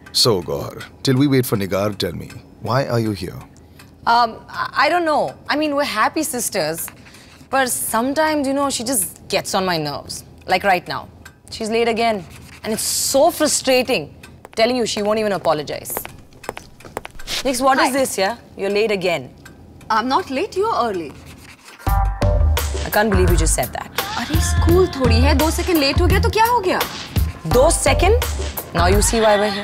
So, Gohar, till we wait for Nigar, tell me, why are you here? I don't know. I mean, we're happy sisters. But sometimes, you know, she just gets on my nerves. Like right now. She's late again. And it's so frustrating. Telling you, she won't even apologize. Next, what is this, yeah? You're late again. I'm not late, you're early. I can't believe you just said that. अरे school थोड़ी है, 2 second late हो गया तो क्या हो गया? 2 seconds? Now you see why we're here.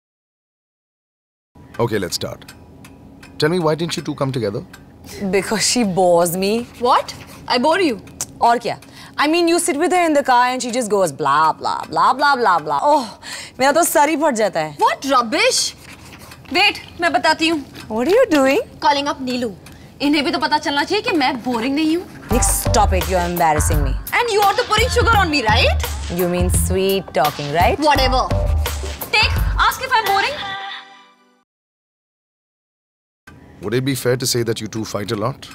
Okay, let's start. Tell me, why didn't you two come together? Because she bores me. What? I bore you? और क्या? I mean, you sit with her in the car and she just goes blah blah blah blah blah blah. Oh, मेरा तो sir ही फट जाता है. What rubbish? Wait, मैं बताती हूँ. What are you doing? Calling up नीलू. इन्हें भी तो पता चलना चाहिए कि मैं boring नहीं हूँ. Nick, stop it. You're embarrassing me. And you are the putting sugar on me, right? You mean sweet talking, right? Whatever. Take. Ask if I'm boring. Would it be fair to say that you two fight a lot?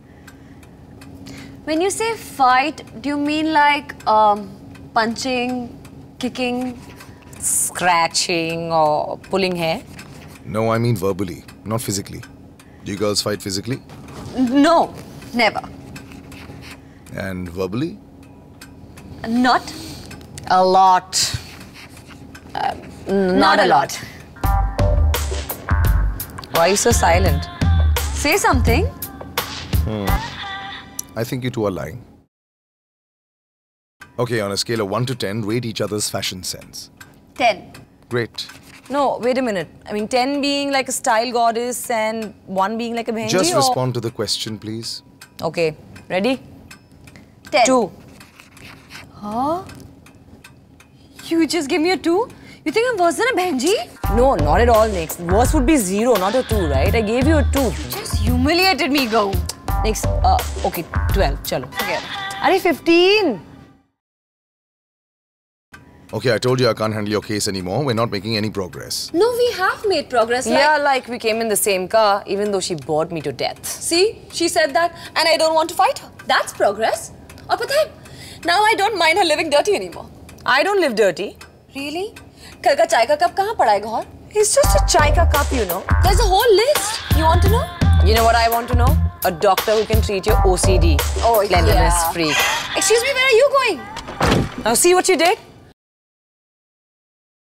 When you say fight, do you mean like punching, kicking, Scratching or pulling hair? No, I mean verbally, not physically. Do you girls fight physically? No, never. And verbally? Not? A lot. Not a lot. Why are you so silent? Say something. I think you two are lying. Okay, on a scale of 1 to 10, rate each other's fashion sense. 10. Great. No, wait a minute. I mean, 10 being like a style goddess and 1 being like a bhenji. Just respond to the question, please. Okay, ready? 10. 2. Huh? You just give me a 2? You think I'm worse than a bhenji? No, not at all, Next. Worst would be 0, not a 2, right? I gave you a 2. Just humiliated me, go. Next, okay, 12, chalo. Forget. Are 15? Okay, I told you I can't handle your case anymore. We're not making any progress. No, we have made progress. Yeah, like we came in the same car, even though she bored me to death. See, she said that, and I don't want to fight her. That's progress. और पता है, now I don't mind her living dirty anymore. I don't live dirty. Really? कल का चाय का cup कहाँ पड़ा है गौर? It's just a chai ka cup, you know. There's a whole list. You want to know? You know what I want to know? A doctor who can treat your OCD. Oh, Cleanliness yeah. freak. Excuse me, where are you going? Now see what you did?